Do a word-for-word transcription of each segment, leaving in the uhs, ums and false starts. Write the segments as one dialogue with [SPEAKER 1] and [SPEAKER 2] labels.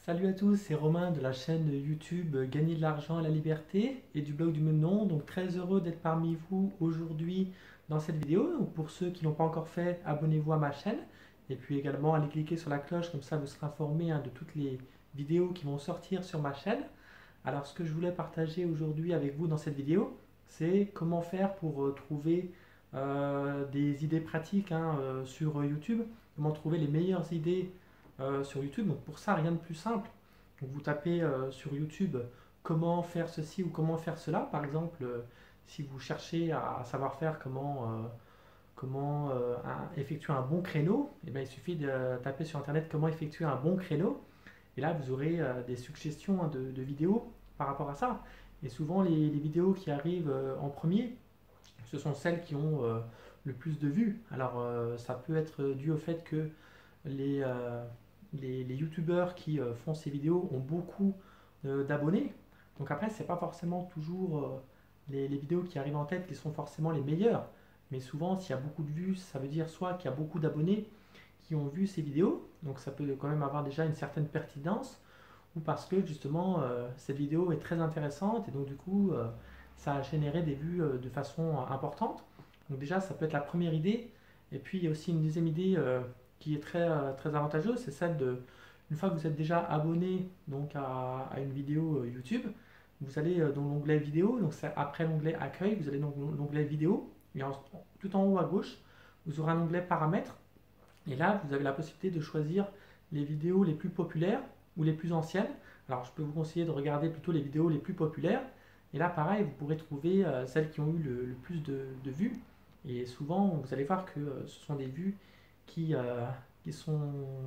[SPEAKER 1] Salut à tous, c'est Romain de la chaîne YouTube Gagner de l'argent et la liberté et du blog du même nom. Donc très heureux d'être parmi vous aujourd'hui dans cette vidéo. Donc, pour ceux qui n'ont pas encore fait, abonnez-vous à ma chaîne et puis également allez cliquer sur la cloche, comme ça vous serez informé hein, de toutes les vidéos qui vont sortir sur ma chaîne. Alors ce que je voulais partager aujourd'hui avec vous dans cette vidéo, c'est comment faire pour euh, trouver euh, des idées pratiques hein, euh, sur YouTube, comment trouver les meilleures idées euh, sur YouTube. Donc pour ça, rien de plus simple. Donc vous tapez euh, sur YouTube comment faire ceci ou comment faire cela. Par exemple, euh, si vous cherchez à savoir faire comment, euh, comment euh, un- effectuer un bon créneau, eh bien, il suffit de taper sur Internet comment effectuer un bon créneau. Et là, vous aurez euh, des suggestions hein, de, de vidéos par rapport à ça. Et souvent, les, les vidéos qui arrivent euh, en premier, ce sont celles qui ont euh, le plus de vues. Alors, euh, ça peut être dû au fait que les, euh, les, les youtubeurs qui euh, font ces vidéos ont beaucoup euh, d'abonnés. Donc après, c'est pas forcément toujours euh, les, les vidéos qui arrivent en tête qui sont forcément les meilleures. Mais souvent, s'il y a beaucoup de vues, ça veut dire soit qu'il y a beaucoup d'abonnés qui ont vu ces vidéos, donc ça peut quand même avoir déjà une certaine pertinence, ou parce que justement euh, cette vidéo est très intéressante et donc du coup euh, ça a généré des vues euh, de façon euh, importante. Donc déjà ça peut être la première idée. Et puis il y a aussi une deuxième idée euh, qui est très, euh, très avantageuse, c'est celle de, une fois que vous êtes déjà abonné donc à, à une vidéo euh, YouTube, vous allez euh, dans l'onglet vidéo, donc c'est après l'onglet accueil, vous allez dans l'onglet vidéo, et en- tout en haut à gauche, vous aurez un onglet paramètres, et là vous avez la possibilité de choisir les vidéos les plus populaires ou les plus anciennes. Alors je peux vous conseiller de regarder plutôt les vidéos les plus populaires, et là pareil, vous pourrez trouver euh, celles qui ont eu le, le plus de, de vues, et souvent vous allez voir que euh, ce sont des vues qui, euh, qui, sont,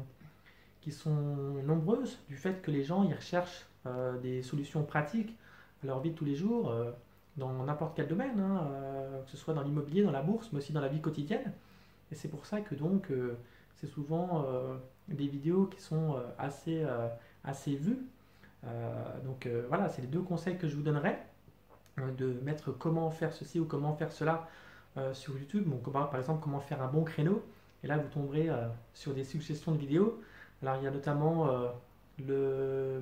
[SPEAKER 1] qui sont nombreuses du fait que les gens ils recherchent euh, des solutions pratiques à leur vie de tous les jours, euh, dans n'importe quel domaine, hein, euh, que ce soit dans l'immobilier, dans la bourse, mais aussi dans la vie quotidienne. Et c'est pour ça que donc euh, c'est souvent euh, des vidéos qui sont euh, assez, euh, assez vues. Euh, donc euh, voilà, c'est les deux conseils que je vous donnerais, euh, de mettre comment faire ceci ou comment faire cela euh, sur YouTube. Donc, comment- par exemple, comment faire un bon créneau. Et là, vous tomberez euh, sur des suggestions de vidéos. Alors, il y a notamment euh, le,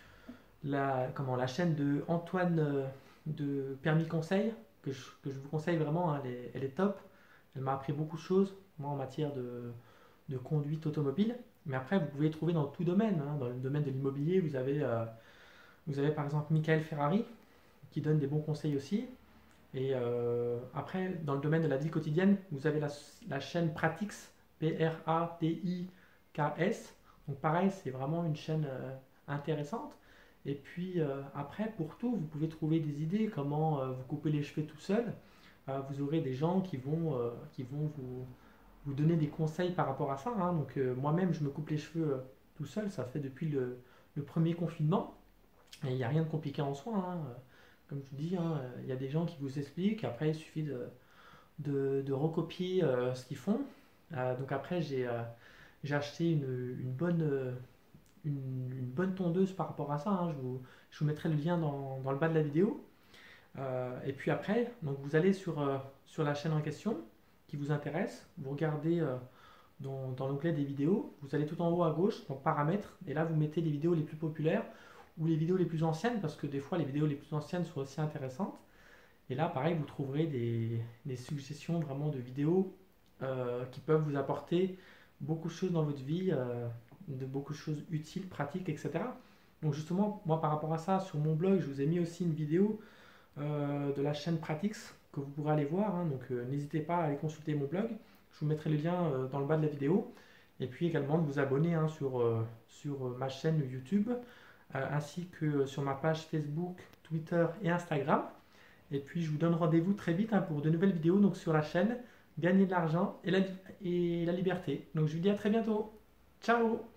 [SPEAKER 1] la, comment, la chaîne de Antoine euh, de Permis Conseil, que je, que je vous conseille vraiment, hein, elle est, elle est top. Elle m'a appris beaucoup de choses, moi, en matière de, de conduite automobile. Mais après, vous pouvez trouver dans tout domaine, hein. Dans le domaine de l'immobilier, vous avez, euh, vous avez par exemple Michael Ferrari, qui donne des bons conseils aussi. Et euh, après, dans le domaine de la vie quotidienne, vous avez la, la chaîne Pratix, P R A T I K S. Donc pareil, c'est vraiment une chaîne euh, intéressante. Et puis euh, après, pour tout, vous pouvez trouver des idées, comment euh, vous couper les cheveux tout seul. Euh, vous aurez des gens qui vont, euh, qui vont vous, vous donner des conseils par rapport à ça, hein. Donc euh, moi-même, je me coupe les cheveux euh, tout seul, ça fait depuis le, le premier confinement. Et il n'y a rien de compliqué en soi, hein. Comme je vous dis, hein, il y a des gens qui vous expliquent. Après, il suffit de, de, de recopier euh, ce qu'ils font. Euh, donc après, j'ai euh, j'ai acheté une, une bonne, euh, une, une bonne tondeuse par rapport à ça, hein. Je vous, je vous mettrai le lien dans, dans le bas de la vidéo. Euh, et puis après, donc vous allez sur, euh, sur la chaîne en question qui vous intéresse. Vous regardez euh, dans, dans l'onglet des vidéos. Vous allez tout en haut à gauche, dans paramètres. Et là, vous mettez les vidéos les plus populaires ou les vidéos les plus anciennes, parce que des fois, les vidéos les plus anciennes sont aussi intéressantes. Et là, pareil, vous trouverez des, des suggestions vraiment de vidéos euh, qui peuvent vous apporter beaucoup de choses dans votre vie, euh, de beaucoup de choses utiles, pratiques, et cetera. Donc justement, moi par rapport à ça, sur mon blog, je vous ai mis aussi une vidéo euh, de la chaîne Pratix que vous pourrez aller voir, hein. Donc euh, n'hésitez pas à aller consulter mon blog. Je vous mettrai le lien euh, dans le bas de la vidéo. Et puis également de vous abonner hein, sur, euh, sur euh, ma chaîne YouTube, euh, ainsi que sur ma page Facebook, Twitter et Instagram. Et puis je vous donne rendez-vous très vite hein, pour de nouvelles vidéos donc sur la chaîne Gagner de l'argent et la, et la liberté. Donc je vous dis à très bientôt. Ciao!